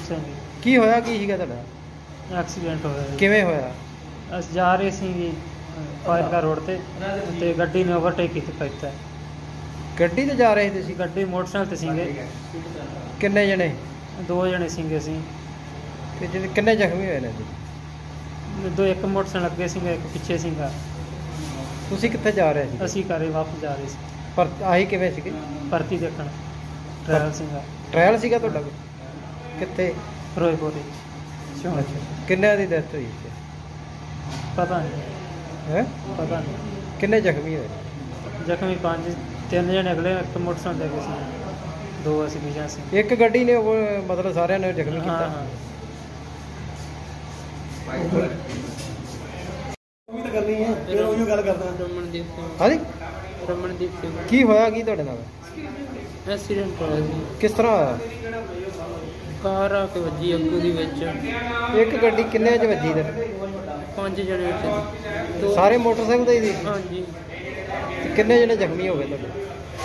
ਸਿੰਘ ਕੀ ਹੋਇਆ ਕੀ ਸੀਗਾ ਤੁਹਾਡਾ? ਐਕਸੀਡੈਂਟ ਹੋਇਆ ਜੀ। ਕਿਵੇਂ ਹੋਇਆ? ਅਸੀਂ ਜਾ ਰਹੇ ਸੀ ਜੀ ਫਾਜ਼ਿਲਕਾ ਰੋਡ ਤੇ ਗੱਡੀ ਨੇ ਓਵਰਟੇਕ ਕੀਤਾ। ਗੱਡੀ ਤੇ ਜਾ ਰਹੇ ਤੁਸੀਂ? ਗੱਡੀ ਮੋਟਰਸਾਈਕਲ ਤੇ ਸੀਗੇ, ਕਿੰਨੇ ਜਣੇ? 2 ਜਣੇ ਸੀਗੇ ਅਸੀਂ। ਤੇ ਜਿਹੜੇ ਕਿੰਨੇ ਜ਼ਖਮੀ ਹੋਏ ਨੇ ਜੀ? ਇੱਕ ਮੋਟਰਸਾਈਕਲ ਅੱਗੇ ਸੀਗਾ, ਇੱਕ ਪਿੱਛੇ ਸੀਗਾ। ਤੁਸੀਂ ਕਿੱਥੇ ਜਾ ਰਹੇ ਸੀ? ਅਸੀਂ ਘਰੇ ਵਾਪਸ ਜਾ ਰਹੇ ਸੀ। ਪਰ ਆਹੀ ਕਿਵੇਂ ਸੀਗੇ? ਭਰਤੀ ਦੇਖਣ ਟ੍ਰਾਇਲ ਸੀਗਾ। ਟ੍ਰਾਇਲ ਸੀਗਾ ਤੁਹਾਡਾ? ਕਿੱਥੇ? ਫਿਰੋਜ਼ਪੁਰ ਜੀ। ਅੱਛਾ, ਕਿੰਨਿਆਂ ਦੀ ਡੈਥ ਹੋਈ ਇੱਥੇ? ਪਤਾ ਨਹੀਂ ਹੈ? ਪਤਾ ਨਹੀਂ। ਕਿੰਨੇ ਜ਼ਖਮੀ ਹੋਏ? ਜ਼ਖਮੀ 5, 3 ਜਣੇ ਅਗਲੇ, ਇੱਕ ਮੋਟਰਸਾਈਕਲ ਤੇ ਗਏ ਸੀ, 2 ਅਸੀਂ ਪਿੱਛੇ ਸੀ। ਇੱਕ ਗੱਡੀ ਨੇ ਉਹ ਮਤਲਬ ਸਾਰਿਆਂ ਨੇ ਜ਼ਖਮੀ ਕੀਤਾ? ਹਾਂ। ਉਹ ਤਾਂ ਕਰਨੀ ਹੈ, ਫਿਰ ਉਹੀ ਗੱਲ ਕਰਦਾ। ਰਮਨਦੀਪ ਸਿੰਘ। ਹਾਂਜੀ, ਰਮਨਦੀਪ ਸਿੰਘ। ਕੀ ਹੋਇਆ ਕੀ ਤੁਹਾਡੇ ਨਾਲ? ਐਕਸੀਡੈਂਟ ਹੋਇਆ ਸੀ। ਕਿਸ ਤਰ੍ਹਾਂ ਹੋਇਆ? ਕਾਰ ਆ ਕੇ ਵੱਜੀ ਅੱਗੂ ਦੀ ਵਿੱਚ। ਇੱਕ ਗੱਡੀ ਕਿੰਨੇ ਚ ਵੱਜੀ ਤੇ? 5 ਜਣੇ ਉੱਤੇ। ਸਾਰੇ ਮੋਟਰਸਾਈਕਲ ਤੇ ਹੀ ਸੀ? ਹਾਂਜੀ। ਤੇ ਕਿੰਨੇ ਜਣੇ ਜ਼ਖਮੀ ਹੋ ਗਏ ਤੁਹਾਡੇ?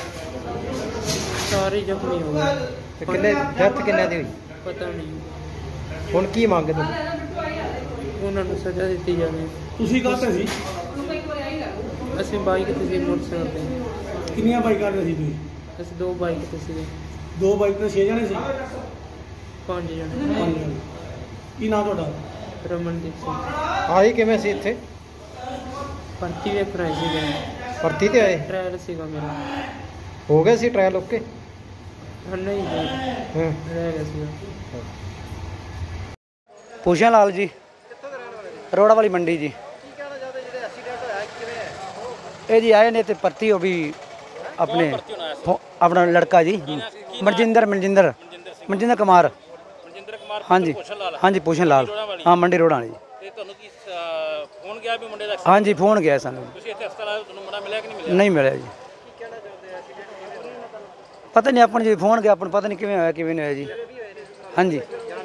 ਸਾਰੇ ਜ਼ਖਮੀ ਹੋ ਗਏ। ਤੇ ਕਿੰਨੇ ਡੈਥ ਕਿੰਨਿਆਂ ਦੀ ਹੋਈ? ਪਤਾ ਨਹੀਂ। ਹੁਣ ਕੀ ਮੰਗਦੇ ਤੁਸੀਂ? ਉਹਨਾਂ ਨੂੰ ਸਜ਼ਾ ਦਿੱਤੀ ਜਾਵੇ। ਤੁਸੀਂ ਕਾਹਤੇ ਸੀ? ਅਸੀਂ ਬਾਈਕ ਤੇ ਸੀ, ਮੋਟਰਸਾਈਕਲ ਤੇ। ਕਿੰਨੀਆਂ ਬਾਈਕਾਂ ਤੇ ਸੀ ਤੁਸੀਂ? ਅਸੀਂ 2 ਬਾਈਕ ਤੇ ਸੀਗੇ। 2 ਬਾਈਕ ਤੇ 6 ਜਣੇ ਸੀ? 5 ਜਣੇ। 5 ਜਣੇ। ਕੀ ਨਾਂ ਤੁਹਾਡਾ? ਰਮਨਦੀਪ ਸਿੰਘ। ਆਏ ਕਿਵੇਂ ਸੀ ਇੱਥੇ? ਭਰਤੀ ਵੇਖ ਰਹੇ ਸੀਗੇ। ਭਰਤੀ ਤੇ ਆਏ? ਟ੍ਰਾਇਲ ਸੀਗਾ ਮੇਰਾ। ਹੋ ਗਿਆ ਸੀ ਟ੍ਰਾਇਲ? ਓਕੇ। ਨਹੀਂ ਹਾਂ। ਰਹਿ ਗਿਆ ਸੀਗਾ। ਭੂਸ਼ਣ ਲਾਲ ਜੀ, ਰੋੜਾ ਵਾਲੀ ਮੰਡੀ ਜੀ। ਕੀ ਕਹਿਣਾ ਚਾਹਦੇ ਜਿਹੜੇ ਐਕਸੀਡੈਂਟ ਹੋਇਆ ਕਿਵੇਂ ਹੈ? ਇਹ ਜੀ ਆਏ ਨੇ ਤੇ ਭਰਤੀ ਹੋ ਵੀ ਆਪਣੇ ਆਪਣਾ ਲੜਕਾ ਜੀ ਮਨਜਿੰਦਰ ਕੁਮਾਰ। ਹਾਂਜੀ ਹਾਂਜੀ, ਭੂਸ਼ਣ ਲਾਲ। ਹਾਂ, ਮੰਡੀ ਰੋੜਾ ਵਾਲੀ। ਤੇ ਤੁਹਾਨੂੰ ਕੀ ਫੋਨ ਗਿਆ ਵੀ ਮੁੰਡੇ ਦਾ? ਹਾਂਜੀ, ਫੋਨ ਗਿਆ ਸਾਨੂੰ। ਤੁਸੀਂ ਇੱਥੇ ਹਸਪਤਾਲ ਆਏ, ਤੁਹਾਨੂੰ ਮੁੰਡਾ ਮਿਲਿਆ ਕਿ ਨਹੀਂ ਮਿਲਿਆ? ਨਹੀਂ ਮਿਲਿਆ ਜੀ। ਪਤਾ ਨਹੀਂ, ਆਪਾਂ ਨੂੰ ਜੀ ਫੋਨ ਗਿਆ, ਆਪਾਂ ਨੂੰ ਪਤਾ ਨਹੀਂ ਕਿਵੇਂ ਹੋਇਆ ਕਿਵੇਂ ਨਹੀਂ ਹੋਇਆ ਜੀ। ਹਾਂਜੀ,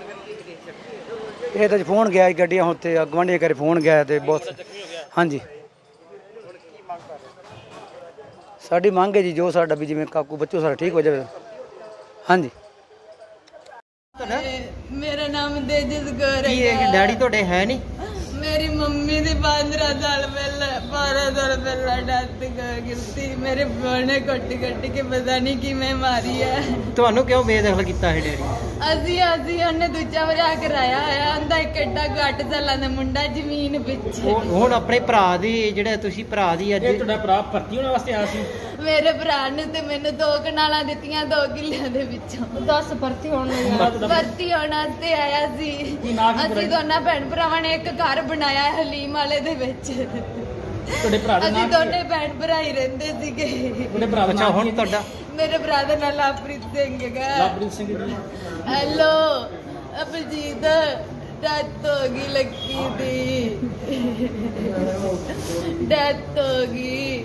ਇਹ ਤਾਂ ਫੋਨ ਗਿਆ ਗੱਡੀਆਂ ਉੱਤੇ ਗਵਾਂਢੀਆਂ ਘਰੇ ਫੋਨ ਗਿਆ ਤੇ ਬਹੁਤ। ਹਾਂਜੀ, ਸਾਡੀ ਮੰਗ ਹੈ ਜੀ ਜੋ ਸਾਡਾ ਵੀ ਜਿਵੇਂ ਕਾਕੂ ਬੱਚੋ ਸਾਡਾ ਠੀਕ ਹੋ ਜਾਵੇ। ਹਾਂਜੀ। ਮੇਰਾ ਨਾਮ ਤੇਜਸ ਕੌਰ ਕੀ ਹੈ। ਡੈਡੀ ਤੁਹਾਡੇ ਹੈ ਨਹੀਂ? ਮੇਰੀ ਮੰਮੀ ਦੀ 15 ਸਾਲ ਪਹਿਲਾਂ 12 ਸਾਲ ਪਹਿਲਾਂ ਡੈਥ ਕਰ ਗਈ। ਮੇਰੇ ਪਿਓ ਨੇ ਕੱਟ ਕੇ ਪਤਾ ਨਹੀਂ ਕਿਵੇਂ ਮਾਰੀ ਹੈ। ਤੁਹਾਨੂੰ ਕਿਉਂ ਬੇਦਖਲ ਕੀਤਾ ਹੈ ਡੈਡੀ? ਅਸੀਂ ਉਹਨੇ ਦੂਜਾ ਵਿਆਹ ਕਰਾਇਆ ਹੋਇਆ। ਉਹਦਾ ਇੱਕ ਏਡਾ 8 ਸਾਲਾਂ ਦਾ ਮੁੰਡਾ ਜ਼ਮੀਨ ਪਿੱਛੇ। ਹੁਣ ਆਪਣੇ ਭਰਾ ਦੀ ਜਿਹੜੇ ਤੁਸੀਂ ਭਰਾ ਦੀ ਅੱਜ ਤੁਹਾਡਾ ਭਰਾ ਭਰਤੀ ਹੋਣ ਵਾਸਤੇ ਆਇਆ ਸੀ? ਮੇਰੇ ਭਰਾ ਨੇ ਤੇ ਮੈਨੂੰ 2 ਕਨਾਲਾਂ ਦਿੱਤੀਆਂ 2 ਕਿੱਲਿਆਂ ਦੇ ਵਿੱਚੋਂ। 10 ਭਰਤੀ ਹੋਣ ਵਾਸਤੇ ਆਇਆ ਸੀ। ਅਸੀਂ ਦੋਨਾਂ ਭੈਣ ਭਰਾਵਾਂ ਨੇ ਇੱਕ ਘਰ ਬਣਾਇਆ ਹਲੀਮ ਵਾਲੇ ਦੇ ਵਿੱਚ। ਤੁਹਾਡੇ ਭਰਾ ਦਾ ਅਸੀਂ ਦੋਨੇ ਭੈਣ ਭਰਾ ਹੀ ਰਹਿੰਦੇ ਸੀਗੇ। ਤੁਹਾਡੇ ਭਰਾ ਦਾ ਅੱਛਾ, ਹੁਣ ਤੁਹਾਡਾ? ਮੇਰੇ ਭਰਾ ਦਾ ਨਾਮ ਲਵਪ੍ਰੀਤ ਸਿੰਘ ਹੈਗਾ। ਲਵਪ੍ਰੀਤ ਸਿੰਘ ਜੀ। ਹੈਲੋ ਅਭਿਜੀਤ, ਡੈਥ ਹੋ ਗਈ ਲੱਕੀ ਦੀ। ਡੈਥ ਹੋ ਗਈ।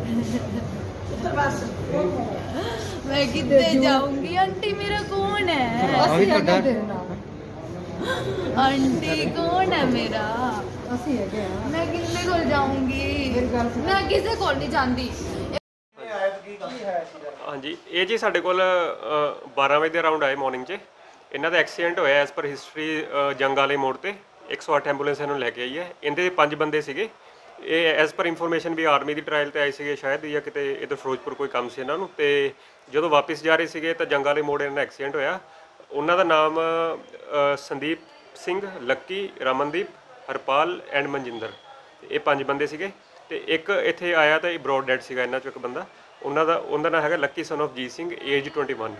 ਮੈਂ ਕਿੱਥੇ ਜਾਊਂਗੀ? ਆਂਟੀ ਮੇਰਾ ਕੌਣ ਹੈ? ਆਂਟੀ ਕੌਣ ਹੈ ਮੇਰਾ? ਅਸੀਂ ਹੈਗੇ ਆ। ਮੈਂ ਕਿਸੇ ਕੋਲ ਜਾਊਂਗੀ? ਮੈਂ ਕਿਸੇ ਕੋਲ ਨਹੀਂ ਜਾਂਦੀ। ਹਾਂਜੀ, ਇਹ ਜੀ ਸਾਡੇ ਕੋਲ 12 ਵਜੇ ਦੇ ਅਰਾਊਂਡ ਆਏ ਮਾਰਨਿੰਗ 'ਚ। ਇਹਨਾਂ ਦਾ ਐਕਸੀਡੈਂਟ ਹੋਇਆ ਐਸ ਪਰ ਹਿਸਟਰੀ ਜੰਗ ਵਾਲੇ ਮੋੜ ਤੇ। 108 ਐਂਬੂਲੈਂਸ ਇਹਨੂੰ ਲੈ ਕੇ ਆਈ ਹੈ। ਇਹਦੇ 5 ਬੰਦੇ ਸੀਗੇ। ਇਹ ਐਸ ਪਰ ਇਨਫੋਰਮੇਸ਼ਨ ਵੀ ਆਰਮੀ ਦੀ ਟਰਾਇਲ ਤੇ ਆਏ ਸੀਗੇ ਸ਼ਾਇਦ, ਜਾਂ ਕਿਤੇ ਇੱਧਰ ਫਿਰੋਜ਼ਪੁਰ ਕੋਈ ਕੰਮ ਸੀ ਇਹਨਾਂ ਨੂੰ। ਤੇ ਜਦੋਂ ਵਾਪਸ ਜਾ ਰਹੇ ਸੀਗੇ ਤਾਂ ਜੰਗ ਵਾਲੇ ਮੋੜ ਇਹਨਾਂ ਦਾ ਐਕਸੀਡੈਂਟ ਹੋਇਆ। ਉਹਨਾਂ ਦਾ ਨਾਮ ਸੰਦੀਪ ਸਿੰਘ, ਲੱਕੀ, ਰਮਨਦੀਪ, ਹਰਪਾਲ ਐਂਡ ਮਨਜਿੰਦਰ। ਇਹ 5 ਬੰਦੇ ਸੀਗੇ। ਤੇ ਇੱਕ ਇੱਥੇ ਆਇਆ ਤਾਂ ਇਹ ਬਰੋਡ ਡੈਡ ਸੀਗਾ ਇਹਨਾਂ 'ਚੋਂ ਇੱਕ ਬੰਦਾ। ਉਹਦਾ ਨਾਮ ਹੈਗਾ Lucky son of Jeet Singh, age 21।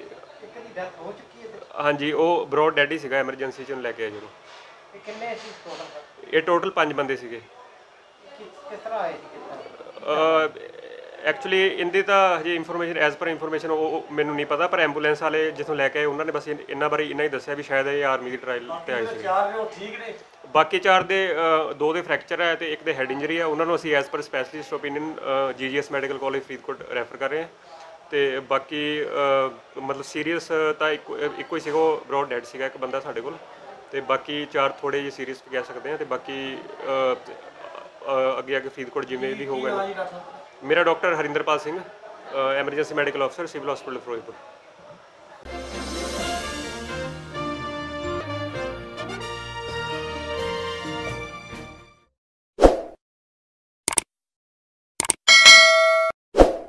ਹਾਂਜੀ, ਉਹ ਬਰੋਡ ਡੈਡ ਹੀ ਸੀਗਾ। ਐਮਰਜੈਂਸੀ 'ਚ ਲੈ ਕੇ ਆਏ ਜਦੋਂ। ਕਿੰਨੇ ਸੀ ਟੋਟਲ? ਇਹ ਟੋਟਲ 5 ਬੰਦੇ ਸੀਗੇ। ਕਿਸ ਤਰ੍ਹਾਂ ਆਏ ਸੀ? ਐਕਚੁਅਲੀ ਇਹਦੀ ਤਾਂ ਹਜੇ ਇਨਫੋਰਮੇਸ਼ਨ ਐਜ਼ ਪਰ ਇਨਫੋਰਮੇਸ਼ਨ ਉਹ ਮੈਨੂੰ ਨਹੀਂ ਪਤਾ, ਪਰ ਐਂਬੂਲੈਂਸ ਵਾਲੇ ਜਿੱਥੋਂ ਲੈ ਕੇ ਆਏ ਉਹਨਾਂ ਨੇ ਬਸ ਇਹਨਾਂ ਬਾਰੇ ਇੰਨਾ ਹੀ ਦੱਸਿਆ ਵੀ ਸ਼ਾਇਦ ਇਹ ਆਰਮੀ ਦੀ ਟਰਾਇਲ ਤੇ ਆਏ ਸੀ। ਬਾਕੀ 4 ਦੇ 2 ਦੇ ਫ੍ਰੈਕਚਰ ਹੈ ਤੇ ਇੱਕ ਦੇ ਹੈਡ ਇੰਜਰੀ ਹੈ। ਉਹਨਾਂ ਨੂੰ ਅਸੀਂ as per specialist opinion GGS medical college Faridkot refer ਕਰ ਰਹੇ ਹਾਂ। ਤੇ ਬਾਕੀ ਮਤਲਬ ਸੀਰੀਅਸ ਤਾਂ ਇੱਕੋ ਹੀ ਸੀਗਾ, ਉਹ ਬਰੋਡ ਡੈਡ ਸੀਗਾ ਇੱਕ ਬੰਦਾ ਸਾਡੇ ਕੋਲ। ਤੇ ਬਾਕੀ 4 ਥੋੜ੍ਹੇ ਜਿਹੇ ਸੀਰੀਅਸ ਕਹਿ ਸਕਦੇ ਹਾਂ। ਤੇ ਬਾਕੀ ਅੱਗੇ ਫਰੀਦਕੋਟ ਜਿਵੇਂ ਵੀ ਹੋਊਗਾ। ਮੇਰਾ doctor Harinderpal Singh, emergency medical ਅਫਸਰ, ਸਿਵਲ ਹਸਪੀਟਲ ਫਿਰੋਜ਼ਪੁਰ।